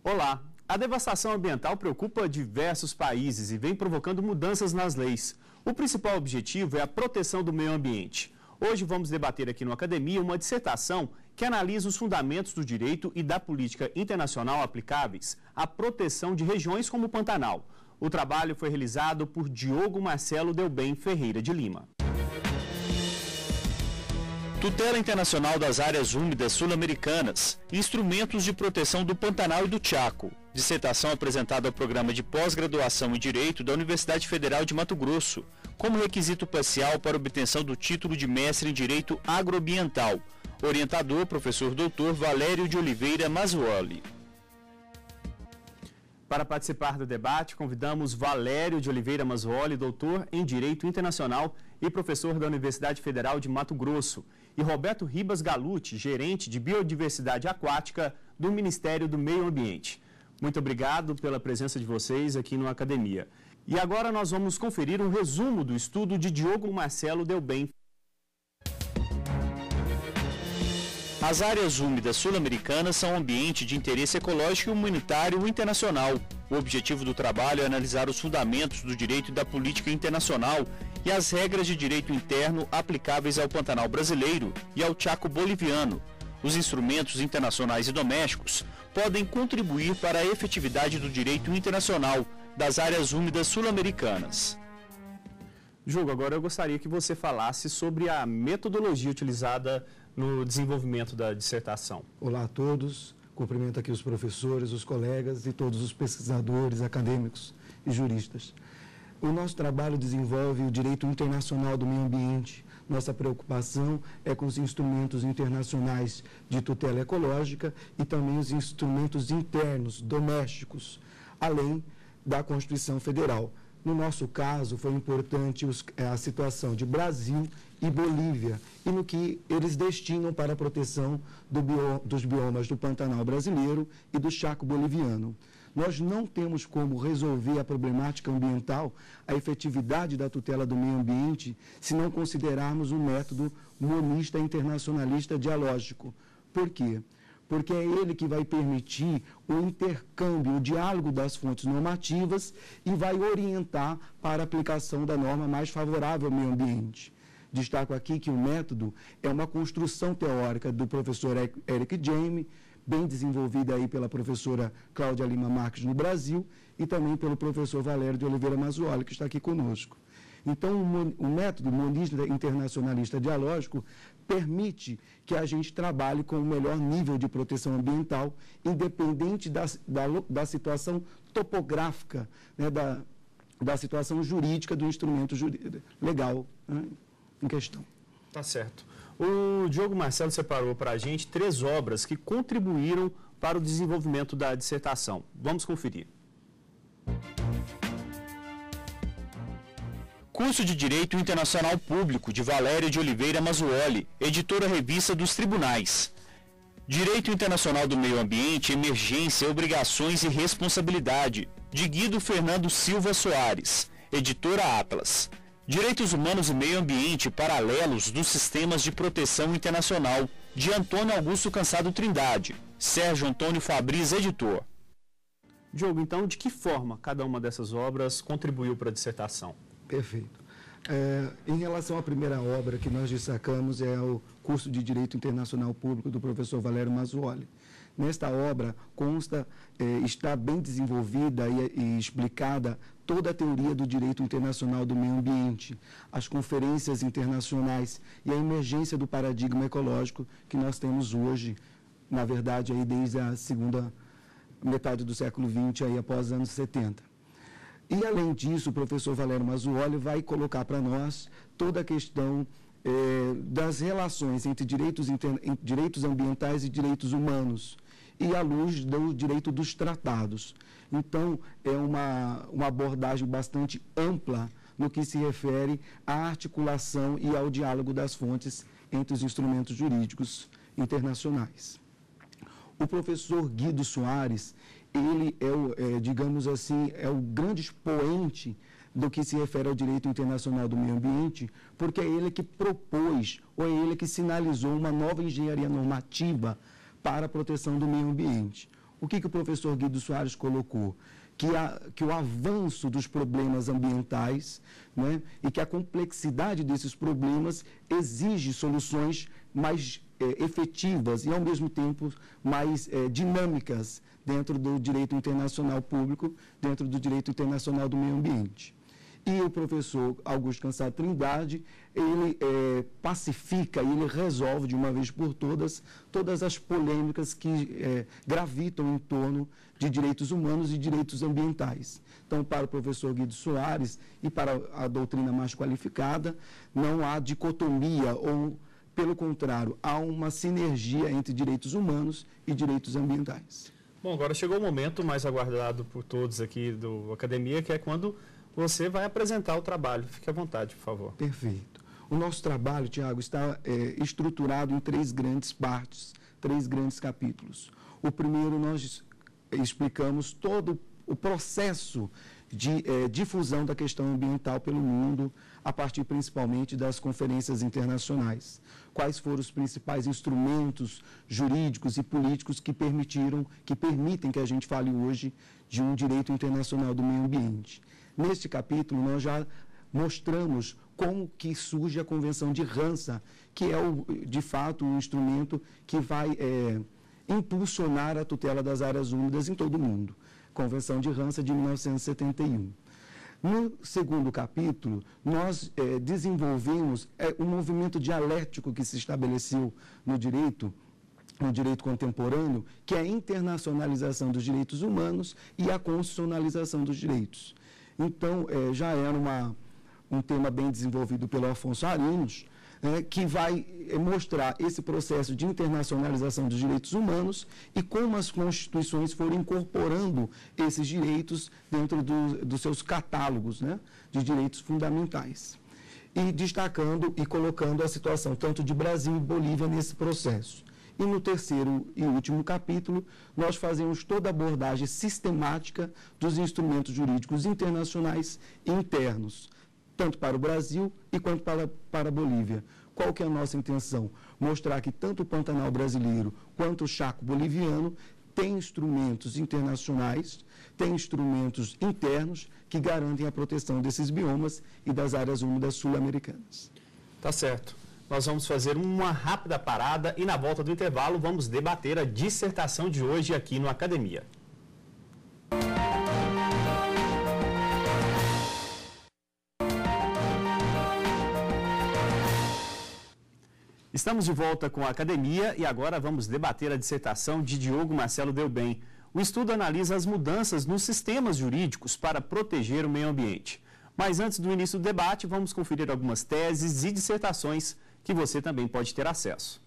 Olá! A devastação ambiental preocupa diversos países e vem provocando mudanças nas leis. O principal objetivo é a proteção do meio ambiente. Hoje vamos debater aqui no Academia uma dissertação que analisa os fundamentos do direito e da política internacional aplicáveis à proteção de regiões como o Pantanal. O trabalho foi realizado por Diogo Marcelo Delbem Ferreira de Lima. Tutela Internacional das Áreas Úmidas Sul-Americanas, instrumentos de proteção do Pantanal e do Chaco. Dissertação apresentada ao Programa de Pós-Graduação em Direito da Universidade Federal de Mato Grosso, como requisito parcial para obtenção do título de mestre em Direito Agroambiental. Orientador, professor doutor Valério de Oliveira Mazzuoli. Para participar do debate, convidamos Valério de Oliveira Mazzuoli, doutor em Direito Internacional e professor da Universidade Federal de Mato Grosso, e Roberto Ribas Galuti, gerente de Biodiversidade Aquática do Ministério do Meio Ambiente. Muito obrigado pela presença de vocês aqui no Academia. E agora nós vamos conferir um resumo do estudo de Diogo Marcelo Delbem. As áreas úmidas sul-americanas são um ambiente de interesse ecológico e humanitário internacional. O objetivo do trabalho é analisar os fundamentos do direito e da política internacional e as regras de direito interno aplicáveis ao Pantanal brasileiro e ao Chaco boliviano. Os instrumentos internacionais e domésticos podem contribuir para a efetividade do direito internacional das áreas úmidas sul-americanas. Diogo, agora eu gostaria que você falasse sobre a metodologia utilizada no desenvolvimento da dissertação. Olá a todos, cumprimento aqui os professores, os colegas e todos os pesquisadores, acadêmicos e juristas. O nosso trabalho desenvolve o direito internacional do meio ambiente. Nossa preocupação é com os instrumentos internacionais de tutela ecológica e também os instrumentos internos, domésticos, além da Constituição Federal. No nosso caso, foi importante a situação de Brasil e Bolívia e no que eles destinam para a proteção dos biomas do Pantanal brasileiro e do Chaco boliviano. Nós não temos como resolver a problemática ambiental, a efetividade da tutela do meio ambiente, se não considerarmos o método monista internacionalista dialógico. Por quê? Porque é ele que vai permitir o intercâmbio, o diálogo das fontes normativas e vai orientar para a aplicação da norma mais favorável ao meio ambiente. Destaco aqui que o método é uma construção teórica do professor Eric Jaime, bem desenvolvida aí pela professora Cláudia Lima Marques no Brasil e também pelo professor Valério de Oliveira Mazzuoli, que está aqui conosco. Então, o método monista internacionalista dialógico permite que a gente trabalhe com o melhor nível de proteção ambiental, independente da situação topográfica, né, da situação jurídica do instrumento legal, né, em questão. Tá certo. O Diogo Marcelo separou para a gente 3 obras que contribuíram para o desenvolvimento da dissertação. Vamos conferir. Curso de Direito Internacional Público, de Valério de Oliveira Mazzuoli, editora Revista dos Tribunais. Direito Internacional do Meio Ambiente, Emergência, Obrigações e Responsabilidade, de Guido Fernando Silva Soares, editora Atlas. Direitos Humanos e Meio Ambiente, Paralelos dos Sistemas de Proteção Internacional, de Antônio Augusto Cansado Trindade, Sérgio Antônio Fabris, editor. Diogo, então, de que forma cada uma dessas obras contribuiu para a dissertação? Perfeito. Em relação à primeira obra que nós destacamos, é o curso de Direito Internacional Público do professor Valério Mazzuoli. Nesta obra está bem desenvolvida e explicada toda a teoria do direito internacional do meio ambiente, as conferências internacionais e a emergência do paradigma ecológico que nós temos hoje, na verdade, aí desde a segunda metade do século XX, aí após os anos 70. E, além disso, o professor Valério Mazzuoli vai colocar para nós toda a questão das relações entre direitos ambientais e direitos humanos, e à luz do direito dos tratados. Então, é uma abordagem bastante ampla no que se refere à articulação e ao diálogo das fontes entre os instrumentos jurídicos internacionais. O professor Guido Soares, ele digamos assim, é o grande expoente do que se refere ao direito internacional do meio ambiente, porque é ele que propôs, ou é ele que sinalizou uma nova engenharia normativa para a proteção do meio ambiente. O que o professor Guido Soares colocou? Que o avanço dos problemas ambientais, né, e que a complexidade desses problemas exige soluções mais efetivas e, ao mesmo tempo, mais dinâmicas dentro do direito internacional público, dentro do direito internacional do meio ambiente. E o professor Augusto Cansado Trindade, ele pacifica e ele resolve de uma vez por todas as polêmicas que gravitam em torno de direitos humanos e direitos ambientais. Então, para o professor Guido Soares e para a doutrina mais qualificada, não há dicotomia ou, pelo contrário, há uma sinergia entre direitos humanos e direitos ambientais. Bom, agora chegou o momento mais aguardado por todos aqui do Academia, que é quando você vai apresentar o trabalho. Fique à vontade, por favor. Perfeito. O nosso trabalho, Tiago, está estruturado em 3 grandes partes, 3 grandes capítulos. O primeiro, nós explicamos todo o processo de difusão da questão ambiental pelo mundo, a partir principalmente das conferências internacionais. Quais foram os principais instrumentos jurídicos e políticos que permitem que a gente fale hoje de um direito internacional do meio ambiente. Neste capítulo, nós já mostramos como que surge a Convenção de Ramsar, que é, de fato, um instrumento que vai impulsionar a tutela das áreas úmidas em todo o mundo. Convenção de Ramsar de 1971. No segundo capítulo, nós desenvolvemos um movimento dialético que se estabeleceu no direito contemporâneo, que é a internacionalização dos direitos humanos e a constitucionalização dos direitos. Então, já era um tema bem desenvolvido pelo Afonso Arinos, que vai mostrar esse processo de internacionalização dos direitos humanos e como as constituições foram incorporando esses direitos dentro dos seus catálogos, né, de direitos fundamentais. E destacando e colocando a situação tanto de Brasil e Bolívia nesse processo. E no terceiro e último capítulo, nós fazemos toda a abordagem sistemática dos instrumentos jurídicos internacionais e internos, tanto para o Brasil e quanto para a Bolívia. Qual que é a nossa intenção? Mostrar que tanto o Pantanal brasileiro quanto o Chaco boliviano têm instrumentos internacionais, têm instrumentos internos que garantem a proteção desses biomas e das áreas úmidas sul-americanas. Tá certo. Nós vamos fazer uma rápida parada e, na volta do intervalo, vamos debater a dissertação de hoje aqui no Academia. Estamos de volta com a Academia e agora vamos debater a dissertação de Diogo Marcelo Delbem. O estudo analisa as mudanças nos sistemas jurídicos para proteger o meio ambiente. Mas antes do início do debate, vamos conferir algumas teses e dissertações que você também pode ter acesso.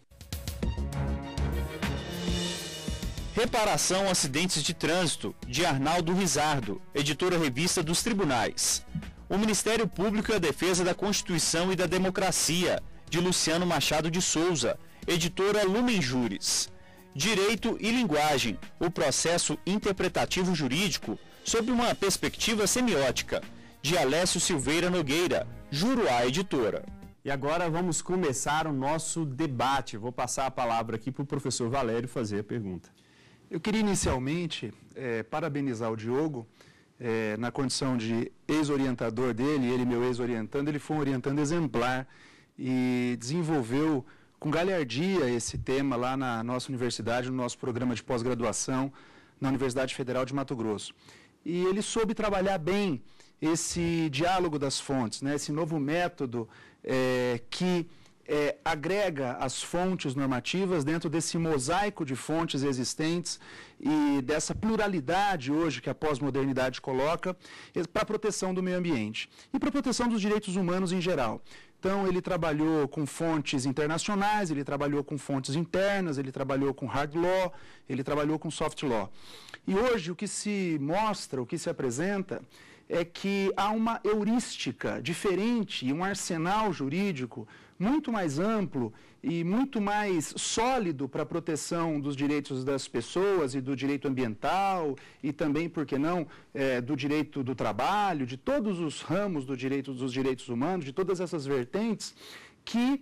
Reparação a acidentes de trânsito, de Arnaldo Rizardo, editora Revista dos Tribunais. O Ministério Público e a Defesa da Constituição e da Democracia, de Luciano Machado de Souza, editora Lumen Juris. Direito e Linguagem, o processo interpretativo jurídico sob uma perspectiva semiótica, de Alessio Silveira Nogueira, Juruá Editora. E agora vamos começar o nosso debate. Vou passar a palavra aqui para o professor Valério fazer a pergunta. Eu queria inicialmente parabenizar o Diogo, na condição de ex-orientador dele, ele meu ex-orientando, ele foi um orientando exemplar e desenvolveu com galhardia esse tema lá na nossa universidade, no nosso programa de pós-graduação, na Universidade Federal de Mato Grosso. E ele soube trabalhar bem esse diálogo das fontes, né, esse novo método que agrega as fontes normativas dentro desse mosaico de fontes existentes e dessa pluralidade hoje que a pós-modernidade coloca para a proteção do meio ambiente e para a proteção dos direitos humanos em geral. Então, ele trabalhou com fontes internacionais, ele trabalhou com fontes internas, ele trabalhou com hard law, ele trabalhou com soft law. E hoje o que se mostra, o que se apresenta, é que há uma heurística diferente e um arsenal jurídico muito mais amplo e muito mais sólido para a proteção dos direitos das pessoas e do direito ambiental e também, por que não, do direito do trabalho, de todos os ramos dos direitos humanos, de todas essas vertentes que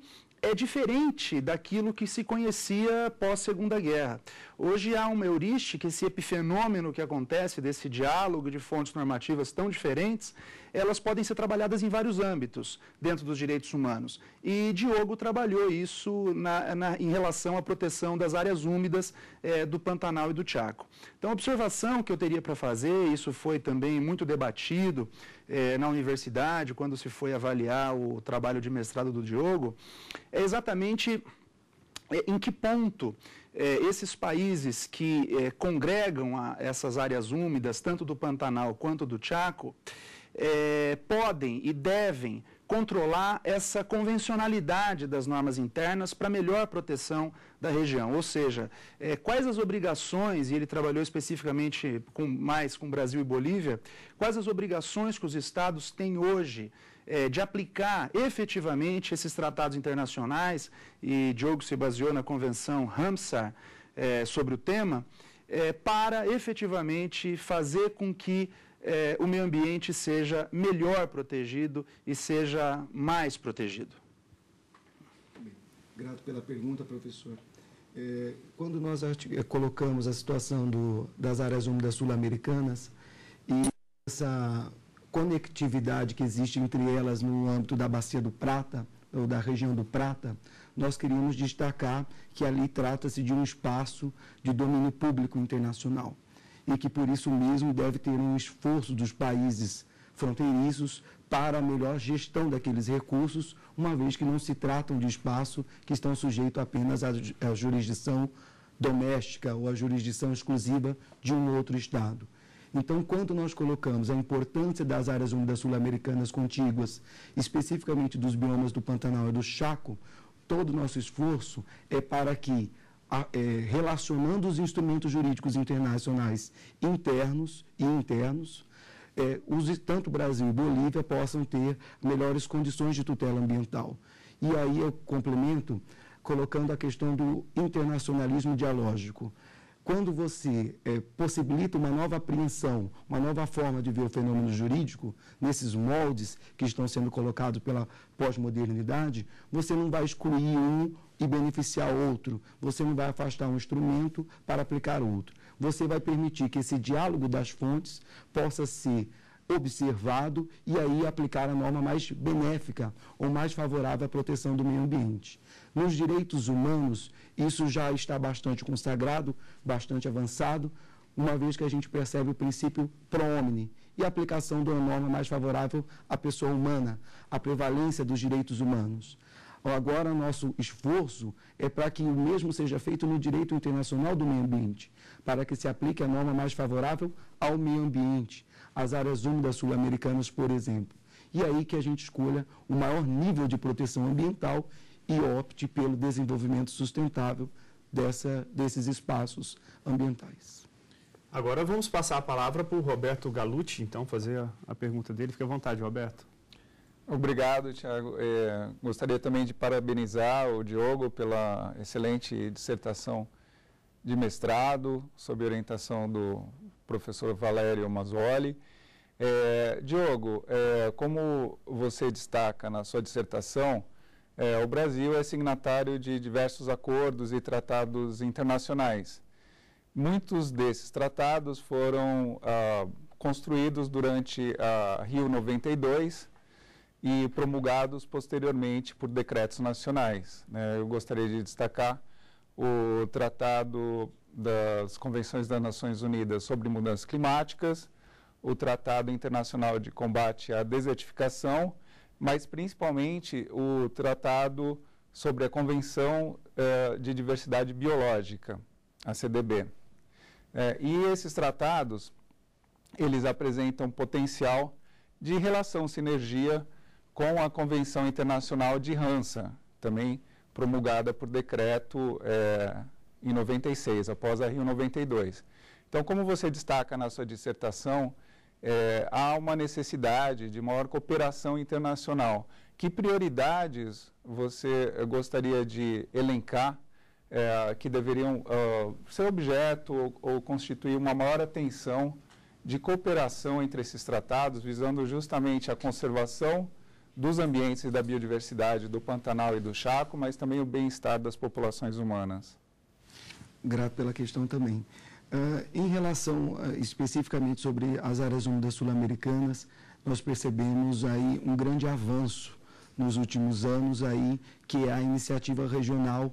é diferente daquilo que se conhecia pós-Segunda Guerra. Hoje há uma heurística, esse epifenômeno que acontece desse diálogo de fontes normativas tão diferentes, elas podem ser trabalhadas em vários âmbitos dentro dos direitos humanos. E Diogo trabalhou isso em relação à proteção das áreas úmidas do Pantanal e do Chaco. Então, a observação que eu teria para fazer, isso foi também muito debatido na universidade, quando se foi avaliar o trabalho de mestrado do Diogo, é exatamente em que ponto esses países que congregam essas áreas úmidas, tanto do Pantanal quanto do Chaco, podem e devem controlar essa convencionalidade das normas internas para melhor proteção da região. Ou seja, quais as obrigações, e ele trabalhou especificamente mais com Brasil e Bolívia, quais as obrigações que os estados têm hoje de aplicar efetivamente esses tratados internacionais, e Diogo se baseou na Convenção Ramsar sobre o tema, para efetivamente fazer com que o meio ambiente seja melhor protegido e seja mais protegido. Bem, grato pela pergunta, professor. Quando nós colocamos a situação das áreas úmidas sul-americanas e essa conectividade que existe entre elas no âmbito da Bacia do Prata, ou da região do Prata, nós queríamos destacar que ali trata-se de um espaço de domínio público internacional e que, por isso mesmo, deve ter um esforço dos países fronteiriços para a melhor gestão daqueles recursos, uma vez que não se tratam de espaço que estão sujeitos apenas à jurisdição doméstica ou à jurisdição exclusiva de um outro Estado. Então, quando nós colocamos a importância das áreas úmidas sul-americanas contíguas, especificamente dos biomas do Pantanal e do Chaco, todo o nosso esforço é para que, relacionando os instrumentos jurídicos internacionais internos e internos, tanto Brasil e Bolívia possam ter melhores condições de tutela ambiental. E aí eu complemento colocando a questão do internacionalismo dialógico. Quando você possibilita uma nova apreensão, uma nova forma de ver o fenômeno jurídico, nesses moldes que estão sendo colocados pela pós-modernidade, você não vai excluir um e beneficiar outro, você não vai afastar um instrumento para aplicar outro. Você vai permitir que esse diálogo das fontes possa ser observado e aí aplicar a norma mais benéfica ou mais favorável à proteção do meio ambiente. Nos direitos humanos, isso já está bastante consagrado, bastante avançado, uma vez que a gente percebe o princípio pro homine e a aplicação de uma norma mais favorável à pessoa humana, à prevalência dos direitos humanos. Agora, nosso esforço é para que o mesmo seja feito no direito internacional do meio ambiente, para que se aplique a norma mais favorável ao meio ambiente, às áreas úmidas sul-americanas, por exemplo. E aí que a gente escolha o maior nível de proteção ambiental e opte pelo desenvolvimento sustentável desses espaços ambientais. Agora vamos passar a palavra para o Roberto Galucci, então, fazer a pergunta dele. Fique à vontade, Roberto. Obrigado, Thiago. Gostaria também de parabenizar o Diogo pela excelente dissertação de mestrado, sob orientação do professor Valério Mazzoli. Diogo, como você dstaca na sua dissertação, o Brasil é signatário de diversos acordos e tratados internacionais. Muitos desses tratados foram construídos durante a Rio 92 e promulgados posteriormente por decretos nacionais. Eu gostaria de destacar o Tratado das Convenções das Nações Unidas sobre Mudanças Climáticas, o Tratado Internacional de Combate à Desertificação, mas principalmente o Tratado sobre a Convenção de Diversidade Biológica, a CDB. E esses tratados, eles apresentam potencial de relação, sinergia com a Convenção Internacional de Ramsar, também promulgada por decreto em 96, após a Rio 92. Então, como você destaca na sua dissertação, há uma necessidade de maior cooperação internacional. Que prioridades você gostaria de elencar que deveriam ser objeto ou constituir uma maior atenção de cooperação entre esses tratados, visando justamente a conservação dos ambientes e da biodiversidade do Pantanal e do Chaco, mas também o bem-estar das populações humanas. Grato pela questão também. Em relação especificamente sobre as áreas úmidas sul-americanas, nós percebemos aí um grande avanço nos últimos anos aí, que é a iniciativa regional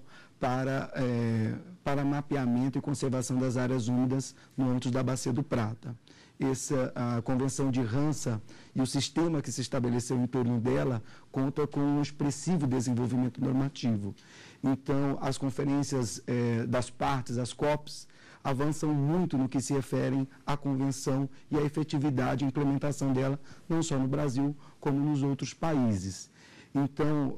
para mapeamento e conservação das áreas úmidas no âmbito da Bacia do Prata. A Convenção de Ramsar e o sistema que se estabeleceu em torno dela conta com um expressivo desenvolvimento normativo. Então, as conferências das partes, as COPs, avançam muito no que se refere à Convenção e à efetividade e implementação dela, não só no Brasil, como nos outros países. Então,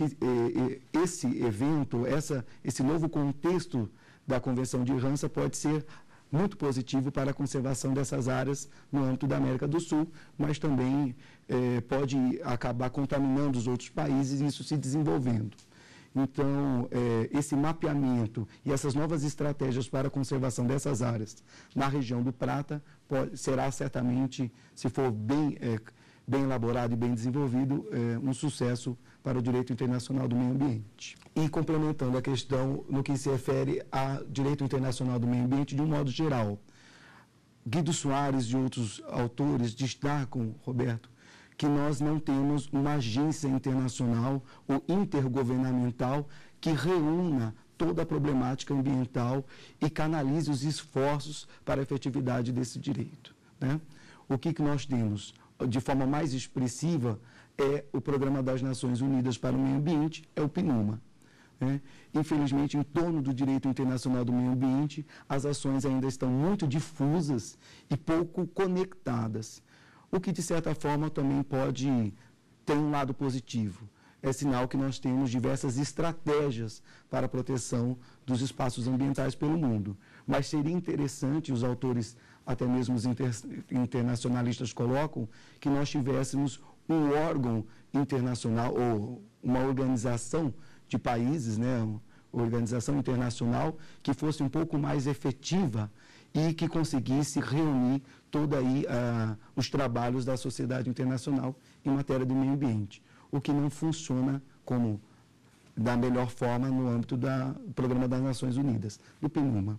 esse evento, esse novo contexto da Convenção de Ramsar pode ser muito positivo para a conservação dessas áreas no âmbito da América do Sul, mas também pode acabar contaminando os outros países e isso se desenvolvendo. Então, esse mapeamento e essas novas estratégias para a conservação dessas áreas na região do Prata será certamente, se for bem elaborado e bem desenvolvido, um sucesso para o direito internacional do meio ambiente. E complementando a questão no que se refere ao direito internacional do meio ambiente de um modo geral, Guido Soares e outros autores destacam, Roberto, que nós não temos uma agência internacional ou intergovernamental que reúna toda a problemática ambiental e canalize os esforços para a efetividade desse direito, né? O que nós temos de forma mais expressiva é o Programa das Nações Unidas para o Meio Ambiente, é o PNUMA, né? Infelizmente, em torno do direito internacional do meio ambiente, as ações ainda estão muito difusas e pouco conectadas, o que, de certa forma, também pode ter um lado positivo. É sinal que nós temos diversas estratégias para a proteção dos espaços ambientais pelo mundo. Mas seria interessante, os autores, até mesmo os internacionalistas colocam, que nós tivéssemos um órgão internacional ou uma organização de países, né, uma organização internacional que fosse um pouco mais efetiva e que conseguisse reunir todos os trabalhos da sociedade internacional em matéria do meio ambiente, o que não funciona como da melhor forma no âmbito do Programa das Nações Unidas, do PNUMA.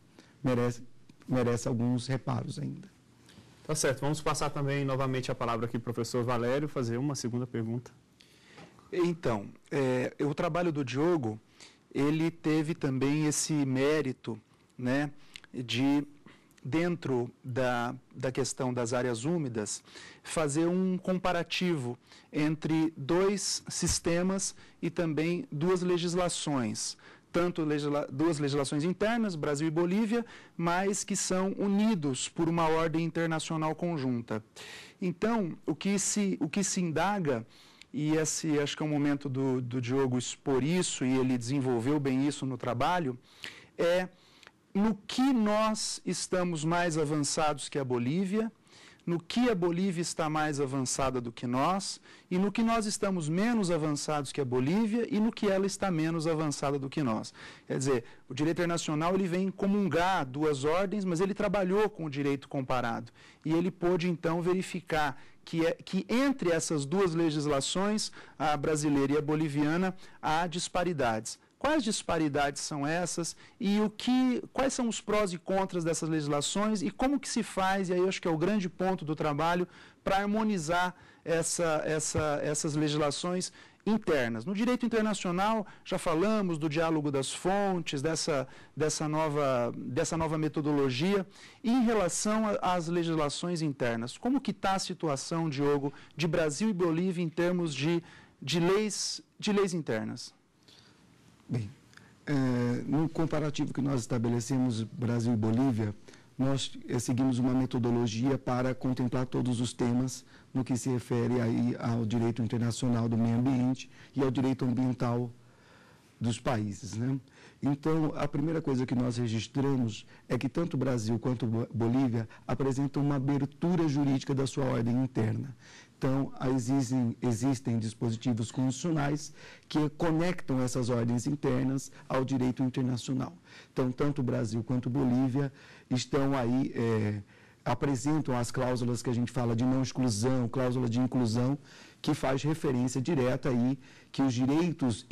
Merece alguns reparos ainda. Tá certo, vamos passar também novamente a palavra aqui para o professor Valério, fazer uma segunda pergunta. Então, o trabalho do Diogo, ele teve também esse mérito, né, de, dentro da questão das áreas úmidas, fazer um comparativo entre dois sistemas e também duas legislações, tanto duas legislações internas, Brasil e Bolívia, mas que são unidos por uma ordem internacional conjunta. Então, o que se indaga, e esse acho que é o momento do Diogo expor isso, e ele desenvolveu bem isso no trabalho, é no que nós estamos mais avançados que a Bolívia, no que a Bolívia está mais avançada do que nós, e no que nós estamos menos avançados que a Bolívia, e no que ela está menos avançada do que nós. Quer dizer, o direito internacional ele vem comungar duas ordens, mas ele trabalhou com o direito comparado. E ele pôde, então, verificar que entre essas duas legislações, a brasileira e a boliviana, há disparidades. Quais disparidades são essas e quais são os prós e contras dessas legislações e como que se faz, e aí eu acho que é o grande ponto do trabalho, para harmonizar essas legislações internas. No direito internacional, já falamos do diálogo das fontes, dessa nova metodologia. E em relação às legislações internas, como que está a situação, Diogo, de Brasil e Bolívia em termos de leis internas? Bem, no comparativo que nós estabelecemos Brasil e Bolívia, nós seguimos uma metodologia para contemplar todos os temas no que se refere aí ao direito internacional do meio ambiente e ao direito ambiental dos países, né? Então, a primeira coisa que nós registramos é que tanto o Brasil quanto a Bolívia apresentam uma abertura jurídica da sua ordem interna. Então, existem dispositivos constitucionais que conectam essas ordens internas ao direito internacional. Então, tanto o Brasil quanto a Bolívia estão aí, apresentam as cláusulas que a gente fala de não exclusão, cláusula de inclusão, que faz referência direta aí que os direitos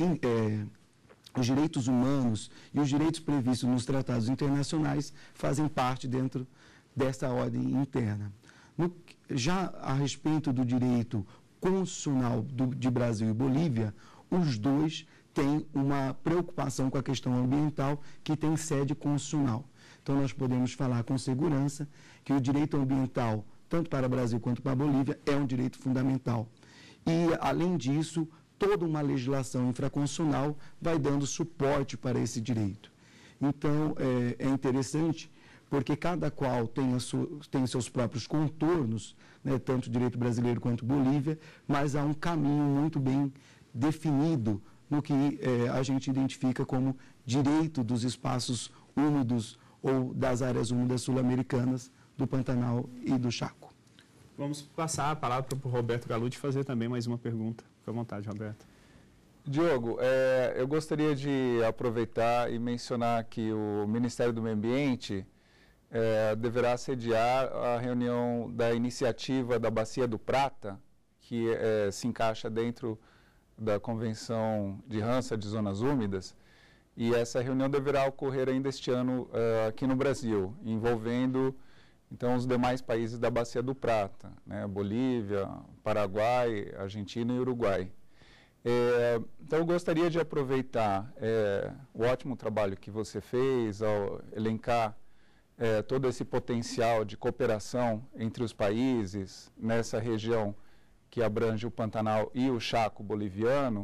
humanos e os direitos previstos nos tratados internacionais fazem parte dentro dessa ordem interna. Já a respeito do direito constitucional de Brasil e Bolívia, os dois têm uma preocupação com a questão ambiental que tem sede constitucional. Então, nós podemos falar com segurança que o direito ambiental, tanto para o Brasil quanto para a Bolívia, é um direito fundamental. E, além disso, toda uma legislação infraconstitucional vai dando suporte para esse direito. Então, é interessante porque cada qual tem seus próprios contornos, né, tanto o direito brasileiro quanto Bolívia, mas há um caminho muito bem definido no que a gente identifica como direito dos espaços úmidos ou das áreas úmidas sul-americanas do Pantanal e do Chaco. Vamos passar a palavra para o Roberto Gallucci fazer também mais uma pergunta. Fique à vontade, Roberto. Diogo, eu gostaria de aproveitar e mencionar que o Ministério do Meio Ambiente deverá sediar a reunião da iniciativa da Bacia do Prata, que se encaixa dentro da Convenção de Ramsar de Zonas Úmidas, e essa reunião deverá ocorrer ainda este ano aqui no Brasil, envolvendo então os demais países da Bacia do Prata, né, Bolívia, Paraguai, Argentina e Uruguai. Então eu gostaria de aproveitar o ótimo trabalho que você fez ao elencar todo esse potencial de cooperação entre os países nessa região que abrange o Pantanal e o Chaco boliviano,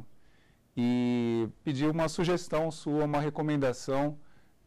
e pedir uma sugestão sua, uma recomendação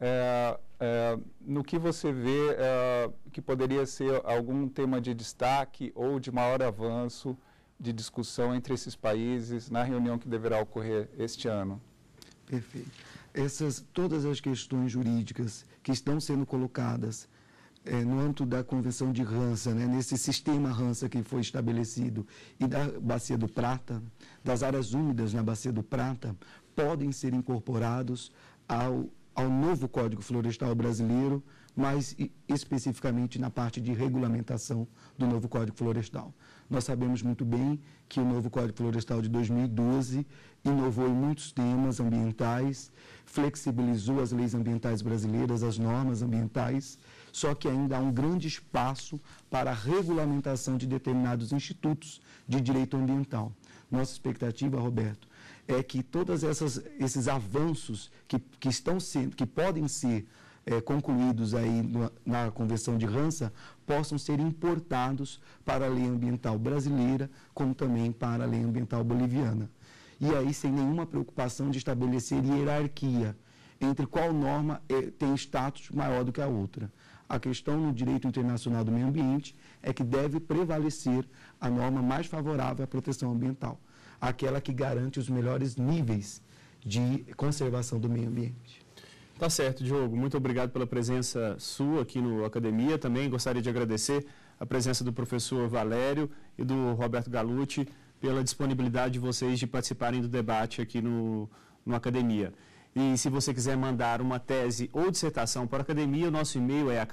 no que você vê que poderia ser algum tema de destaque ou de maior avanço de discussão entre esses países na reunião que deverá ocorrer este ano. Perfeito. Todas as questões jurídicas que estão sendo colocadas no âmbito da Convenção de Ramsar, né, nesse sistema Ramsar que foi estabelecido, e da Bacia do Prata, das áreas úmidas na Bacia do Prata, podem ser incorporados ao novo Código Florestal brasileiro, mais especificamente na parte de regulamentação do novo Código Florestal. Nós sabemos muito bem que o novo Código Florestal de 2012 inovou em muitos temas ambientais, flexibilizou as leis ambientais brasileiras, as normas ambientais, só que ainda há um grande espaço para a regulamentação de determinados institutos de direito ambiental. Nossa expectativa, Roberto, é que todos esses avanços que podem ser concluídos aí na Convenção de Ramsar possam ser importados para a lei ambiental brasileira, como também para a lei ambiental boliviana. E aí, sem nenhuma preocupação de estabelecer hierarquia entre qual norma tem status maior do que a outra. A questão no direito internacional do meio ambiente é que deve prevalecer a norma mais favorável à proteção ambiental, aquela que garante os melhores níveis de conservação do meio ambiente. Tá certo, Diogo. Muito obrigado pela presença sua aqui no Academia. Também gostaria de agradecer a presença do professor Valério e do Roberto Gallucci pela disponibilidade de vocês de participarem do debate aqui no Academia. E se você quiser mandar uma tese ou dissertação para a Academia, o nosso e-mail é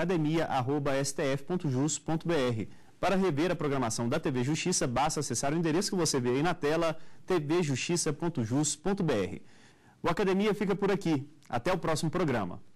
academia@stf.jus.br. Para rever a programação da TV Justiça, basta acessar o endereço que você vê aí na tela, tvjustiça.jus.br. O Academia fica por aqui. Até o próximo programa.